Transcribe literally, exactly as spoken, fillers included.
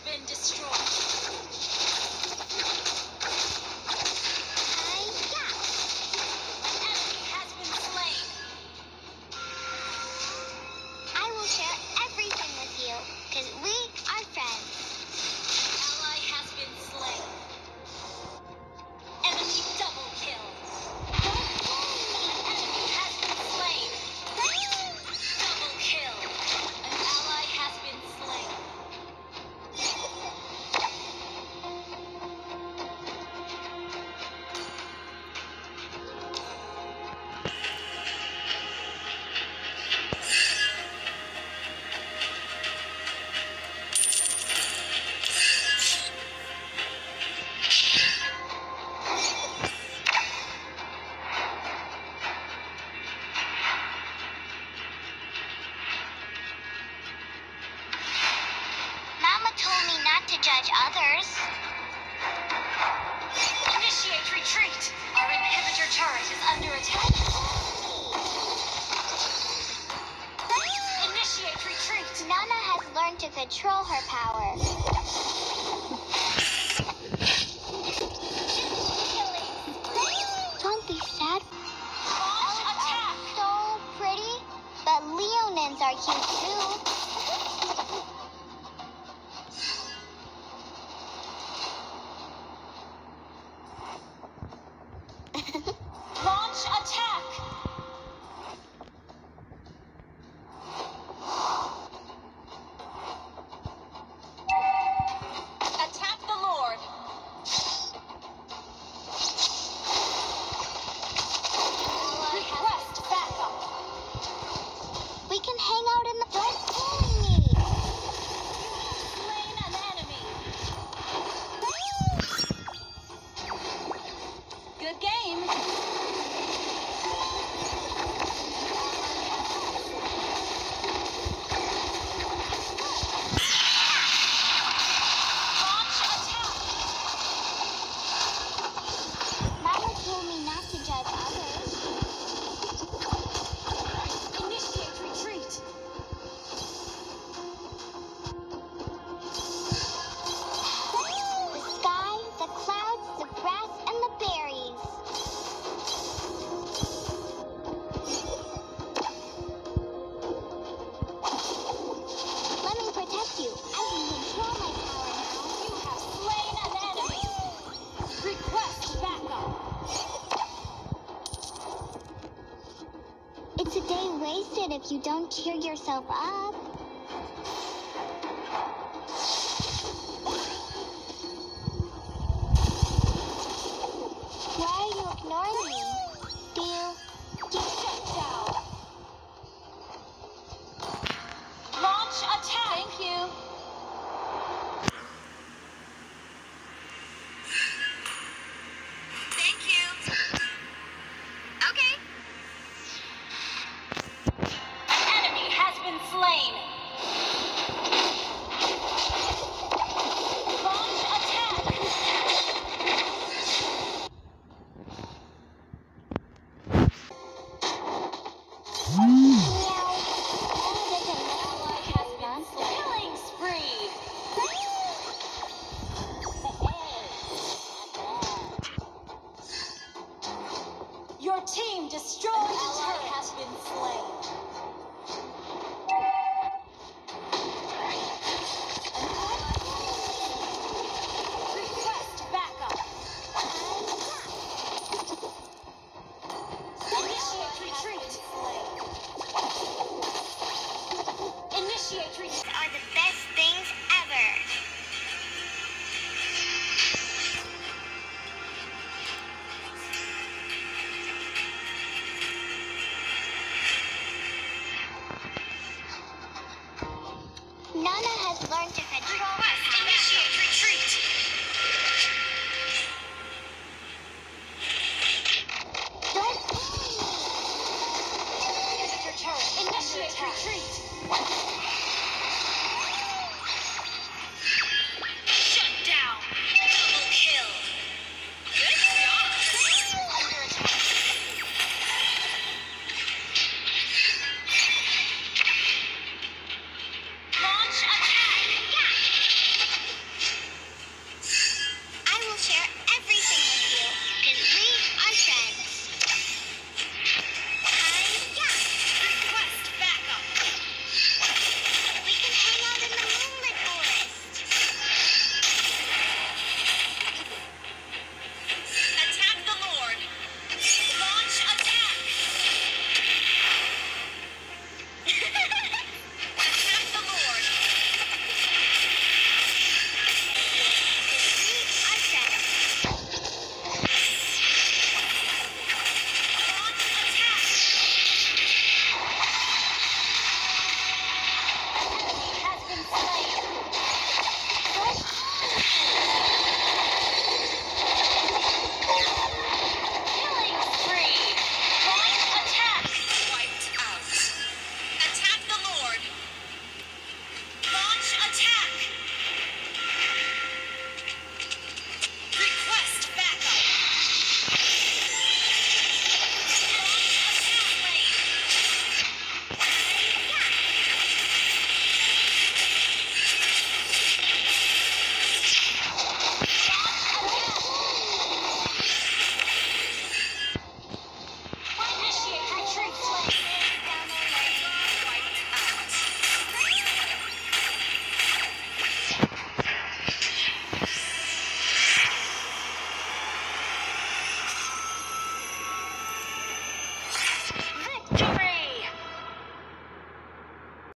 been destroyed. Hi-ya! An enemy has been slain. I will share everything with you, because we are friends. An ally has been slain. Enemy double kill. An enemy has been slain. Double kill. An ally has been slain. Mama told me not to judge others. Initiate retreat. Our inhibitor turret is under attack. Initiate retreat. Nana has learned to control her power. Don't be sad. Launch attack. So pretty, but Leonins are cute too. Launch attack. Attack the Lord. Request backup. We can hang out in the... Don't bully me! Slain an enemy. Good game. Launch attack. Mama told me not to judge others. Initiate retreat. The sky, the clouds, the grass, and the berries. Let me protect you. I can control my power now. You have slain an enemy. Request backup. It's a day wasted if you don't cheer yourself up.